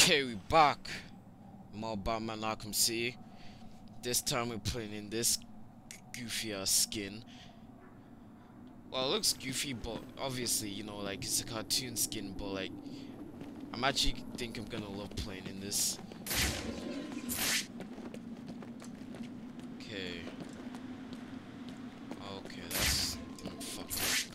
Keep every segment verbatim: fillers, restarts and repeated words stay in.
Okay, we back. More Batman Arkham City. This time we're playing in this goofy ass skin. Well, it looks goofy, but obviously, you know, like it's a cartoon skin. But like, I'm actually think I'm gonna love playing in this. Okay. Okay, that's mm, fucked up.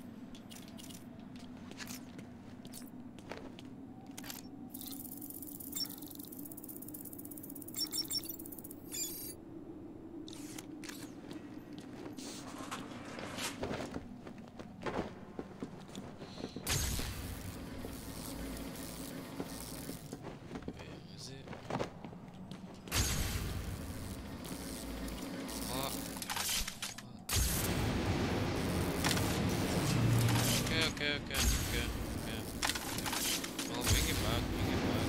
Okay, okay, okay, okay. Well, bring it back, bring it back.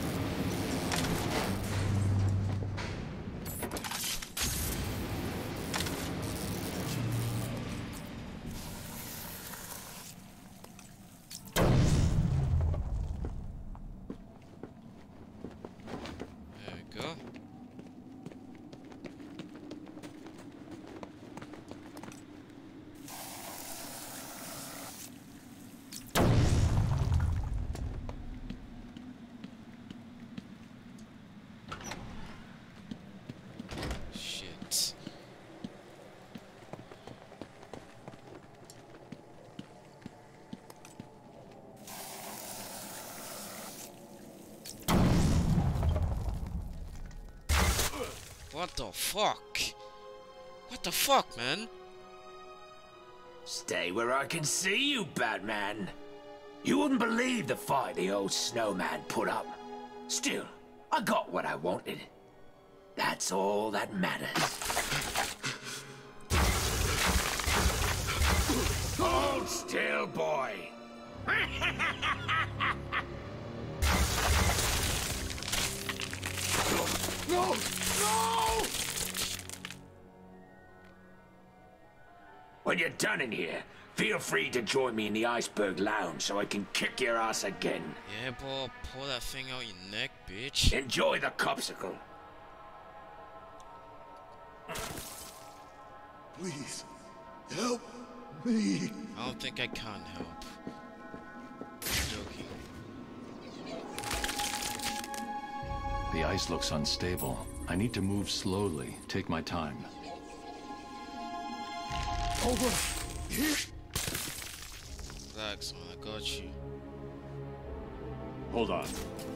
There we go. What the fuck? What the fuck, man? Stay where I can see you, Batman. You wouldn't believe the fight the old snowman put up. Still, I got what I wanted. That's all that matters. Hold still, boy. No! No! When you're done in here, feel free to join me in the Iceberg Lounge so I can kick your ass again. Yeah, boy, pull that thing out your neck, bitch. Enjoy the copsicle. Please, help me. I don't think I can help. I'm joking. The ice looks unstable. I need to move slowly. Take my time. Over here. Relax, man. I got you. Hold on.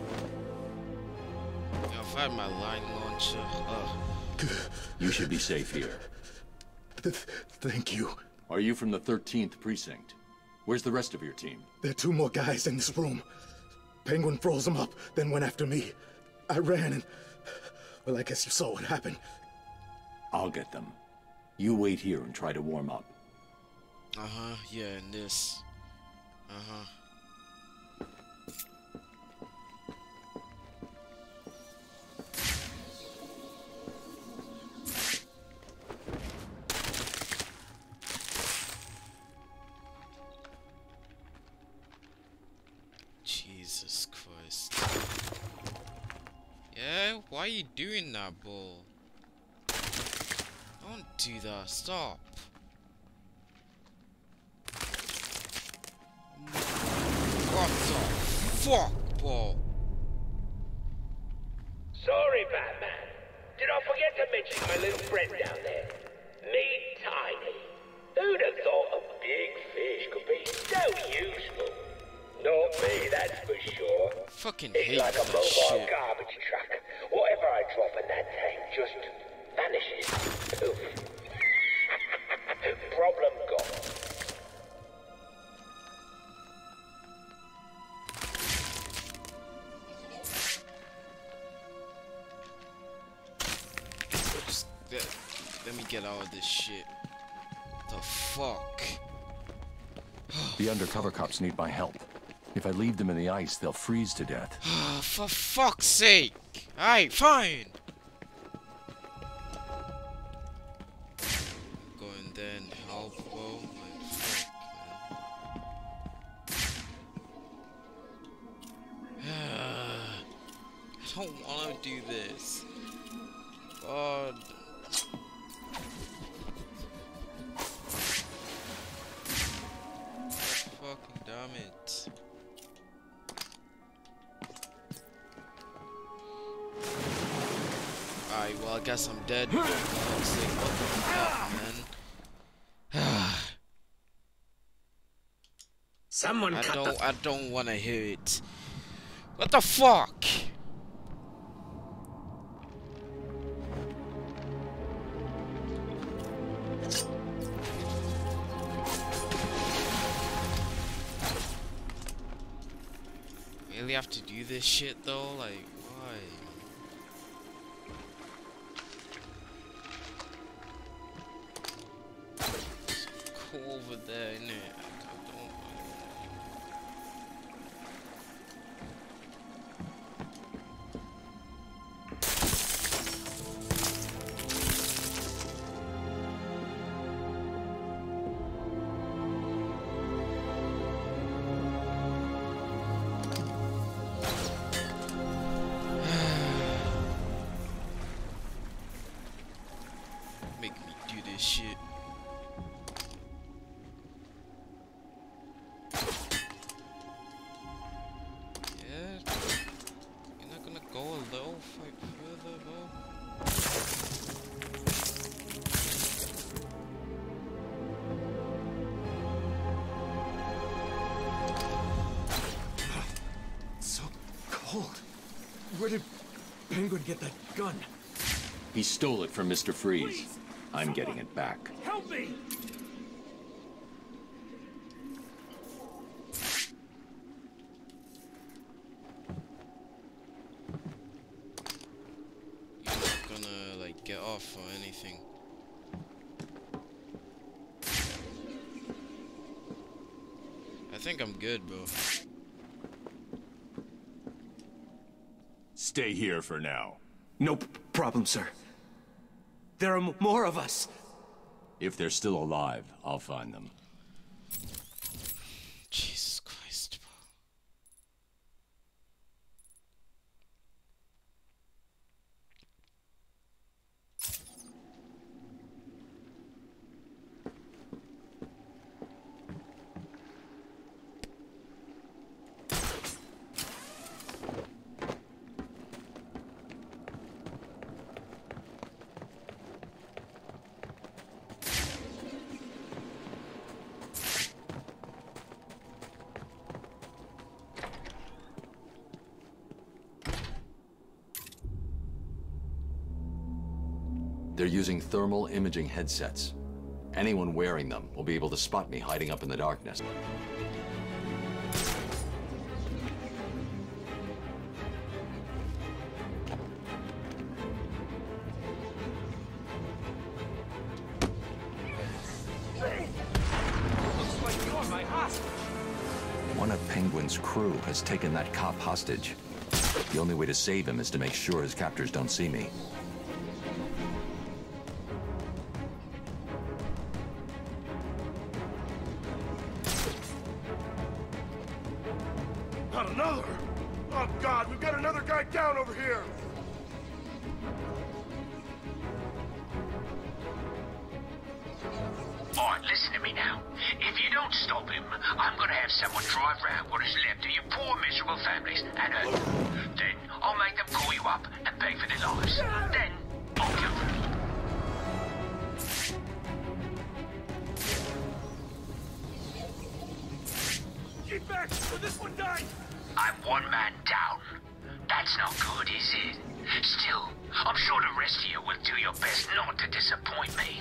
Yo, if I had my line launcher, uh. You should be safe here. Thank you. Are you from the thirteenth precinct? Where's the rest of your team? There are two more guys in this room. Penguin froze them up, then went after me. I ran and... well, I guess you saw what happened. I'll get them. You wait here and try to warm up. Uh-huh, yeah, and this. Uh-huh. Jesus Christ. Yeah, why are you doing that, bull? Don't do that, stop. What the fuck, bull? Sorry, Batman. Did I forget to mention my little friend down there? Meet Tiny. Who'd have thought a big fish could be so useful? Not me, that's for sure. Fucking It's hate like a that mobile shit. garbage truck. Whatever I drop in that tank just vanishes. Poof. Problem gone. Just let, let me get out of this shit. The fuck? The undercover cops need my help. If I leave them in the ice, they'll freeze to death. For fuck's sake! Alright, fine! Go in there and help, bro. Like, fuck, man. don't want to do this. God. Fucking damn it. Alright, well I guess I'm dead. For fuck's sake, what the fuck, man? Someone I cut don't the... I don't wanna hear it. What the fuck? Really have to do this shit though? Like, why? Just go over there, innit? I don't. Make me do this shit. Yeah, you're not gonna go a little fight further, bro. It's so cold. Where did Penguin get that gun? He stole it from Mister Freeze. I'm getting it back. Help me! You're not gonna like get off or anything. I think I'm good, bro. Stay here for now. No p- problem, sir. There are m more of us. If they're still alive, I'll find them. Jesus Christ, bro. They're using thermal imaging headsets. Anyone wearing them will be able to spot me hiding up in the darkness. One of Penguin's crew has taken that cop hostage. The only way to save him is to make sure his captors don't see me. Not another! Oh God, we've got another guy down over here! Alright, listen to me now. If you don't stop him, I'm gonna have someone drive round what is left of your poor miserable families and hurt them. Then I'll make them call you up and pay for their lives. Then I'll kill them. Get back, or this one died! I'm one man down. That's not good, is it? Still, I'm sure the rest of you will do your best not to disappoint me.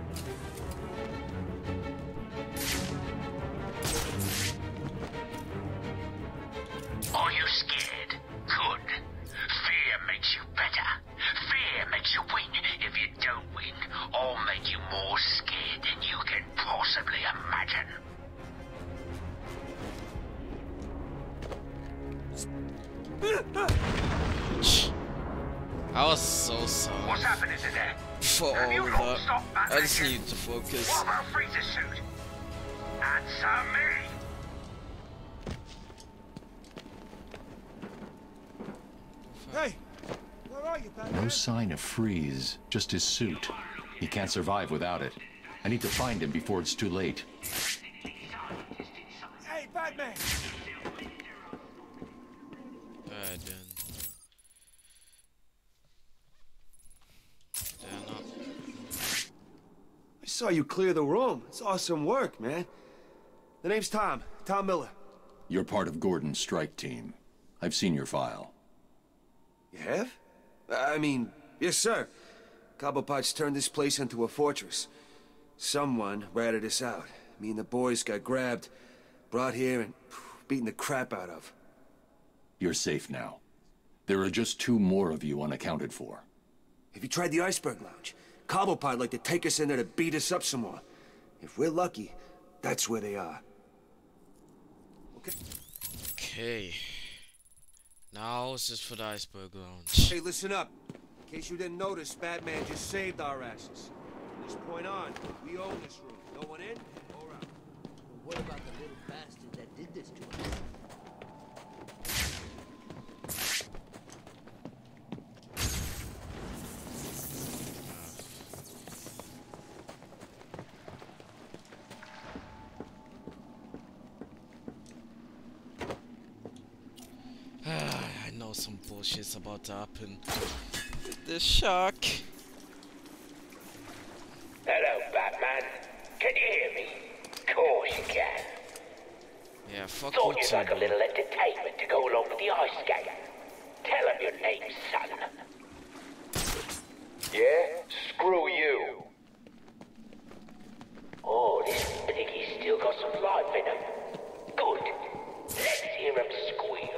Are you scared? Good. Fear makes you better. Fear makes you win. If you don't win, I'll make you more scared than you can possibly imagine. I was so sorry What's happening today? for Have you all of not that. stopped I Batman just yet? need to focus. What about Freeze's suit? Answer me! Hey, No sign of Freeze, just his suit. He can't survive without it. I need to find him before it's too late. Hey, Batman! Alright then. They're not. I saw you clear the room. It's awesome work, man. The name's Tom. Tom Miller. You're part of Gordon's strike team. I've seen your file. You have? I mean, yes, sir. Cobblepot's turned this place into a fortress. Someone ratted us out. Me and the boys got grabbed, brought here, and beaten the crap out of. You're safe now. There are just two more of you unaccounted for. Have you tried the Iceberg Lounge? Cobblepot like to take us in there to beat us up some more. If we're lucky, that's where they are. Okay. Okay. Now it's just for the Iceberg Lounge. Hey, listen up. In case you didn't notice, Batman just saved our asses. From this point on, we own this room. No one in or out. What about the little bastard that did this to us? I know some bullshit's about to happen. The shark. Hello, Batman. Can you hear me? Of course you can. Yeah, fuck Thought you you'd too, like a bro. little entertainment to go along with the ice game. Tell him your name, son. Yeah? Screw you. Oh, this piggy's still got some life in him. Good. Let's hear him squeal.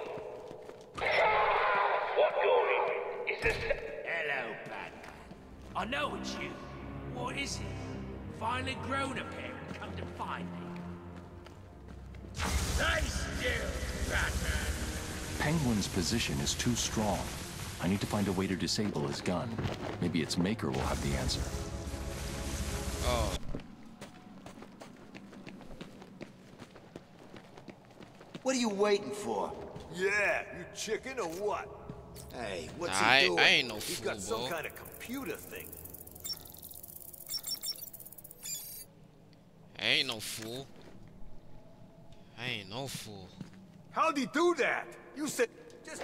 What you're in is this... Hello, Batman. I know it's you. What is it? Finally grown up here and come to find me. Stay still, Batman. Penguin's position is too strong. I need to find a way to disable his gun. Maybe its maker will have the answer. Oh. What are you waiting for? Yeah, you chicken or what? Hey, what's I, he doing? I ain't no He's fool, got some bro. kind of computer thing. I ain't no fool. I ain't no fool. How'd he do that? You said just...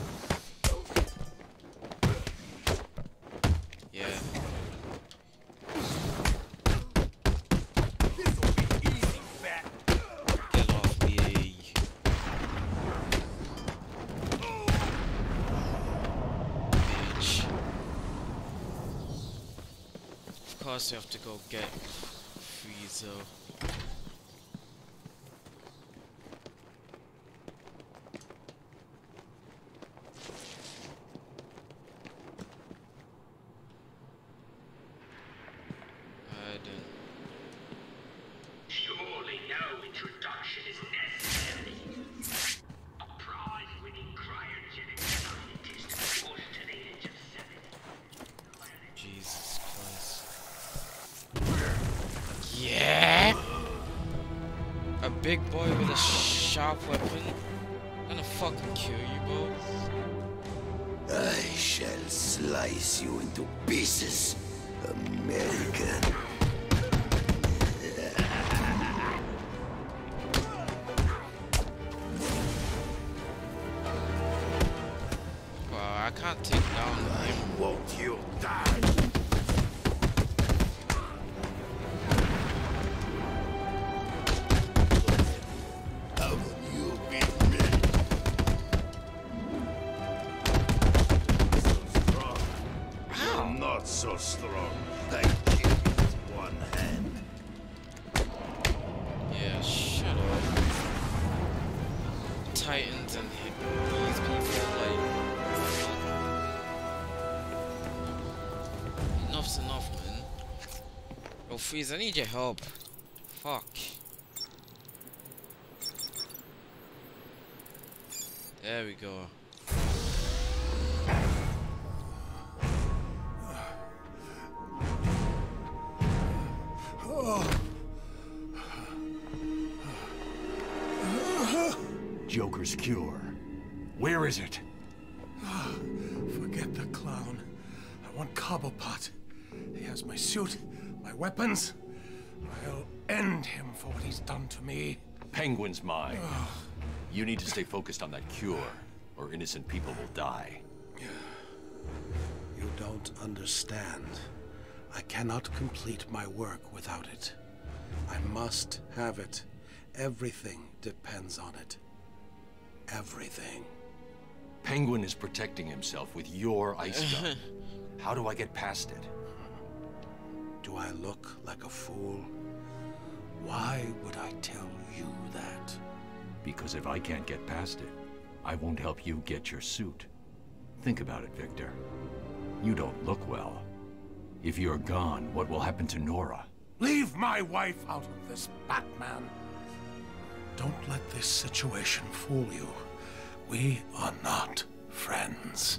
Yeah. This'll be easy, fat. Get off me. Bitch. Of course you have to go get Freezer. Alright then. Surely no introduction is necessary. A prize-winning cryogenic scientist forced to the age of seven. Jesus Christ. Yeah! A big boy with a sharp weapon. I'm gonna fucking kill you, bro. I shall slice you into pieces, American. Well, I can't take down him. Won't you die? How will you beat me? I'm not so strong. I kill you with one hand. Yeah, shut up. Titans and these people, like... Enough's enough, man. Yo, Freeze, I need your help. Fuck. There we go. Joker's cure. Where is it? Forget the clock. want Cobblepot. He has my suit, my weapons. I'll end him for what he's done to me. Penguin's mine. You need to stay focused on that cure, or innocent people will die. You don't understand. I cannot complete my work without it. I must have it. Everything depends on it. Everything. Penguin is protecting himself with your ice gun. How do I get past it? Do I look like a fool? Why would I tell you that? Because if I can't get past it, I won't help you get your suit. Think about it, Victor. You don't look well. If you're gone, what will happen to Nora? Leave my wife out of this, Batman. Don't let this situation fool you. We are not friends.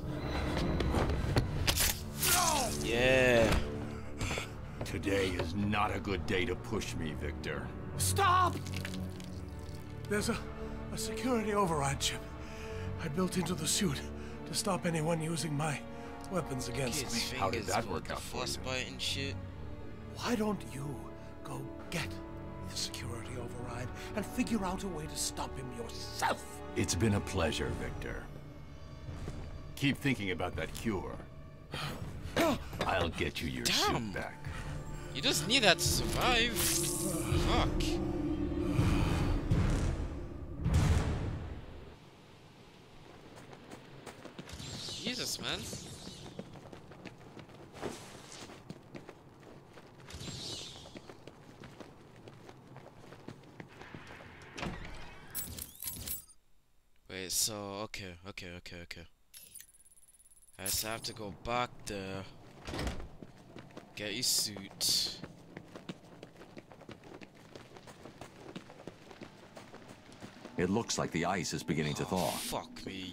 No! Yeah. Today is not a good day to push me, Victor. Stop! There's a, a security override chip I built into the suit to stop anyone using my weapons against His me. How did fingers that with work the out for frostbite you? and shit. Why don't you go get the security override and figure out a way to stop him yourself? It's been a pleasure, Victor. Keep thinking about that cure. I'll get you your Damn. suit back. You just need that to survive. Fuck. Jesus, man. Wait, so, okay, okay, okay, okay. Alright, so I have to go back there. Get your suit. It looks like the ice is beginning to thaw. Fuck me.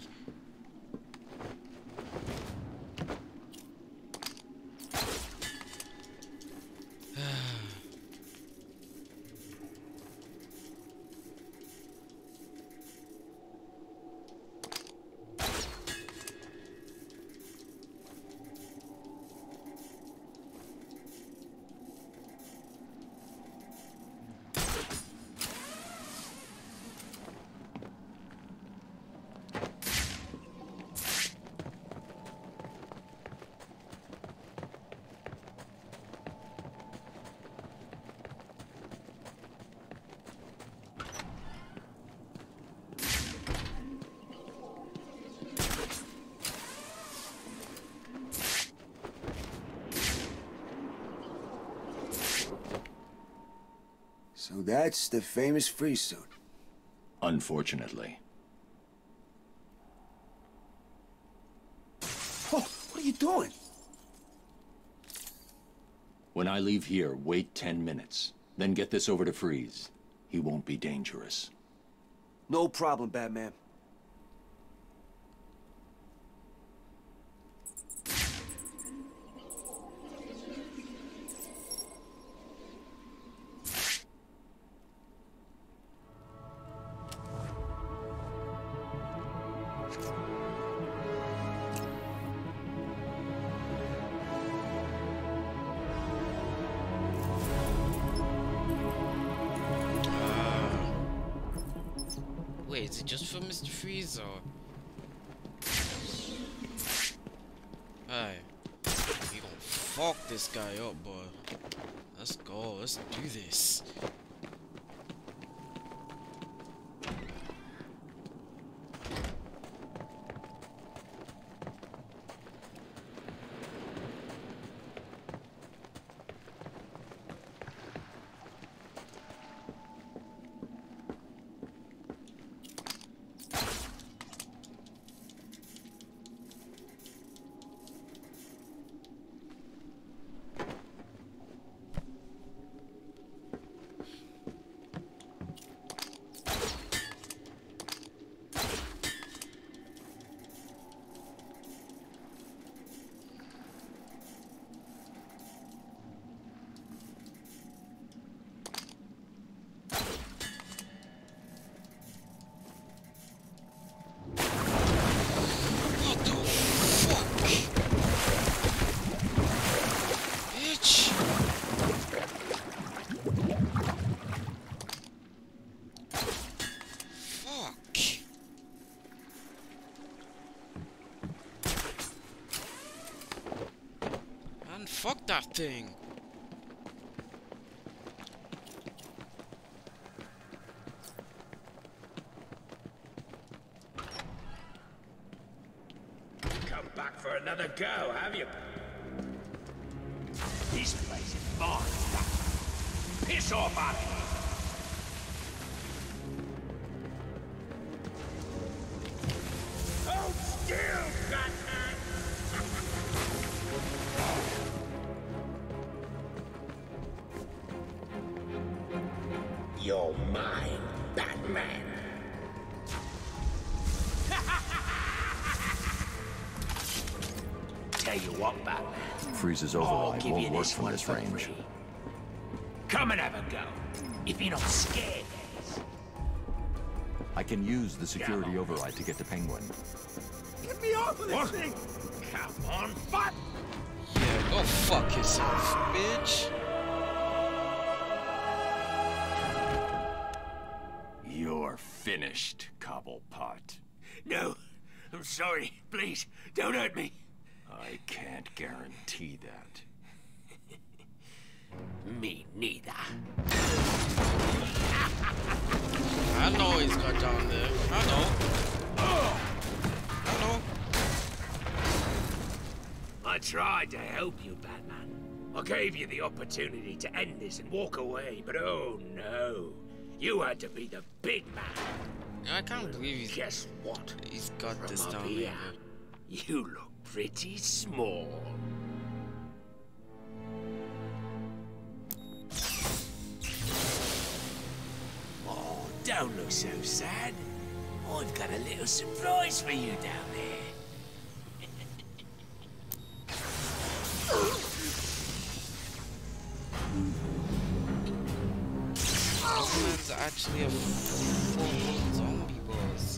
So that's the famous free suit. Unfortunately. Oh, what are you doing? When I leave here, wait ten minutes. Then get this over to Freeze. He won't be dangerous. No problem, Batman. Wait, is it just for Mister Freeze or? Alright. We gonna fuck this guy up, boy. Let's go, let's do this. fuck that thing. Come back for another go, have you? This place is mine. Piss off, Arkham. Hold still, Batman! You're mine, Batman. Tell you what, Batman. Freeze's I'll override give you won't work this from one this for range. free. Come and have a go. If you're not scared. I can use the security override to get to Penguin. Get me off of this thing! Come on, fuck! Yeah, go fuck yourself, bitch. You're finished, Cobblepot. No, I'm sorry. Please, don't hurt me. I can't guarantee that. Me neither. I know he's got down there. I know. I know. I tried to help you, Batman. I gave you the opportunity to end this and walk away, but oh no. You had to be the big man. I can't believe he's... Guess what? He's got From this up down here, there. you look pretty small. Oh, don't look so sad. I've got a little surprise for you down there. This man's actually a full zombie boss.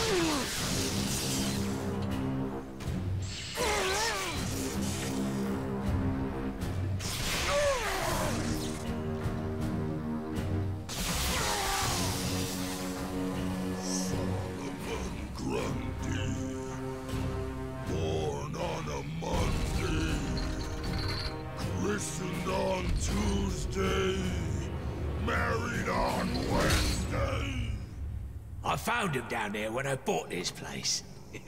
Born on a Monday, christened on Tuesday, married on Wednesday. I found him down there when I bought this place.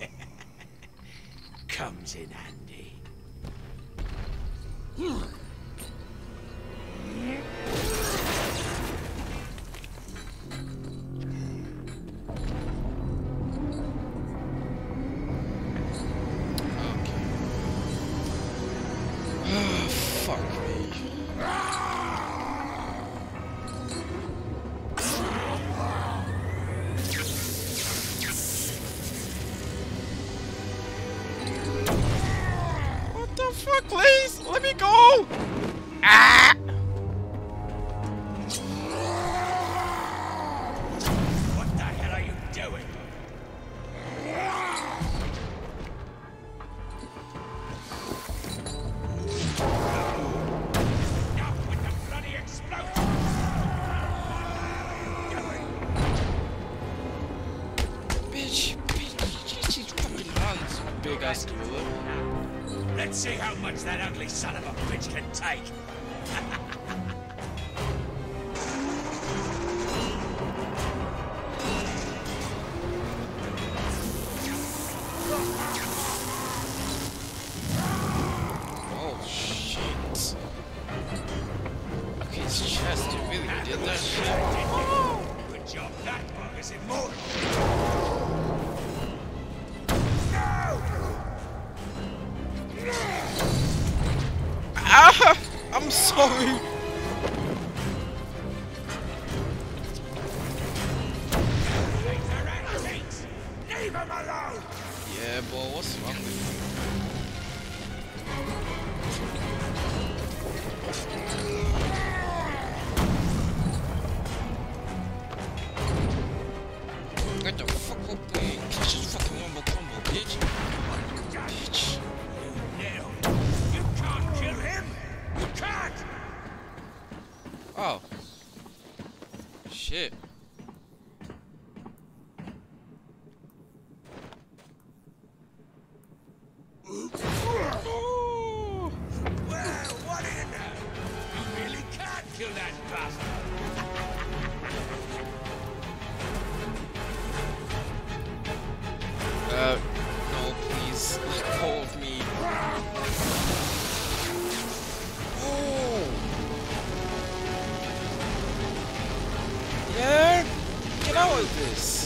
Comes in handy. Fuck me. What the fuck, please? Let me go! Ah! What the hell are you doing? Now with the bloody explosion! Bitch, bitch, bitch, she's fucking hands, big ass gorilla. Let's see how much that ugly son of a bitch can take. Oh shit. Look at his chest, it really did that shit. Good job, that bug is immortal. Ah! I'm sorry. Leave him alone! Yeah, boy, what's wrong with you? Get the fuck up, man. Catch this fucking wombo combo, bitch. Bitch. No, you can't kill him! You can't! Oh. Shit. Oh. Please, let go of me. Oh. Yeah? Get out of this.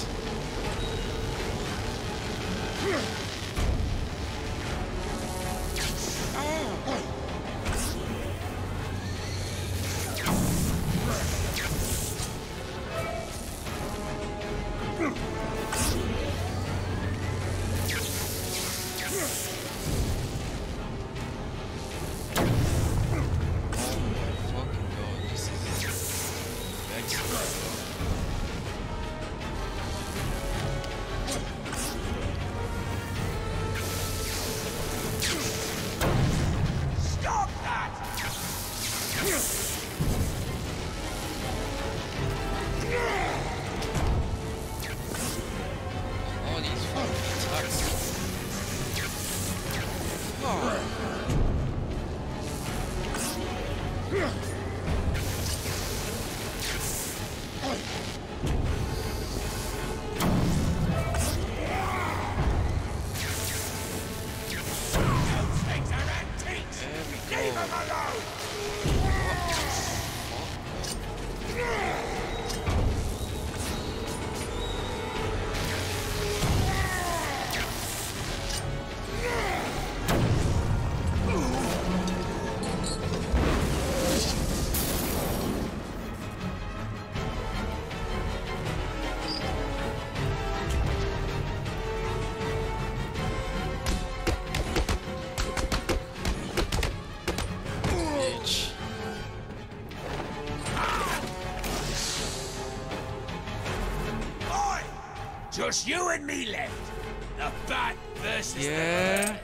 Just you and me left. The Bat versus yeah. the Bird.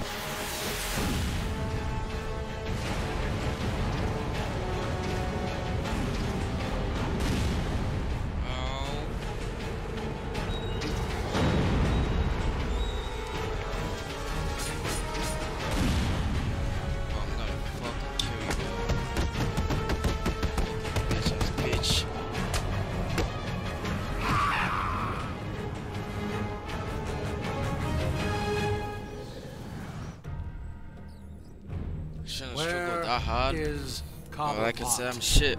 Shouldn't have struggled that hard. Is All I can say, I'm shit.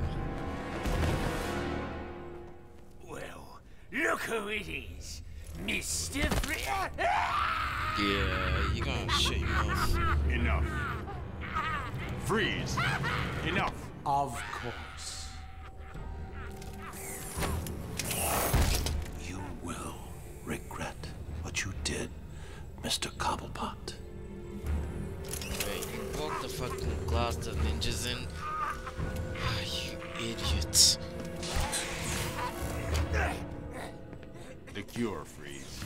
Well, look who it is, Mister Free. Yeah, you gonna shut your mouth. Enough. Freeze. Enough. Of course. You will regret what you did, Mister Cobblepot. Wait, you broke the fucking glass the ninja's in? Ah, you idiot. The cure, Freeze.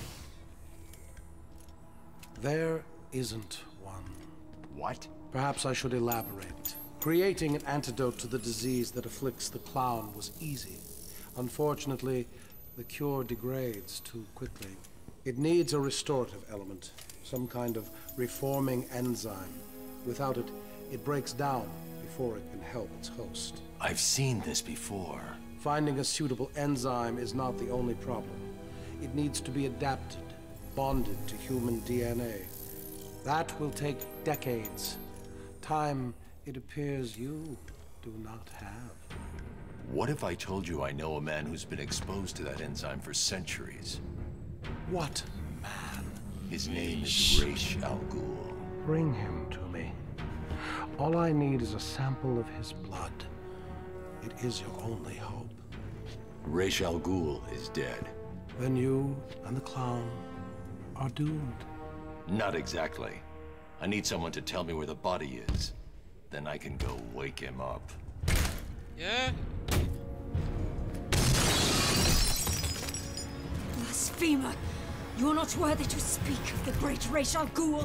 There isn't one. What? Perhaps I should elaborate. Creating an antidote to the disease that afflicts the clown was easy. Unfortunately, the cure degrades too quickly. It needs a restorative element, some kind of reforming enzyme. Without it, it breaks down before it can help its host. I've seen this before. Finding a suitable enzyme is not the only problem. It needs to be adapted, bonded to human D N A. That will take decades. Time, it appears, you do not have. What if I told you I know a man who's been exposed to that enzyme for centuries? What man? His name is Ra's al Ghul. Bring him to me. All I need is a sample of his blood. It is your only hope. Ra's al Ghul is dead. Then you and the clown are doomed. Not exactly. I need someone to tell me where the body is. Then I can go wake him up. Yeah? Blasphemer! You are not worthy to speak of the great Ra's al Ghul.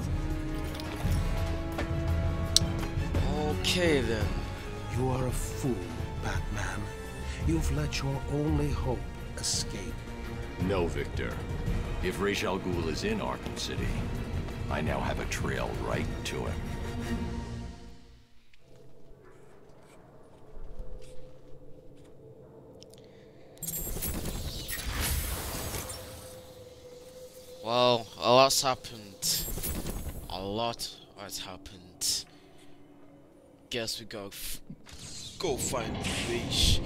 Okay then. You are a fool, Batman. You've let your only hope escape. No, Victor. If Ra's al Ghul is in Arkham City, I now have a trail right to him. Well, a lot's happened A lot has happened. Guess we go f go find Fish.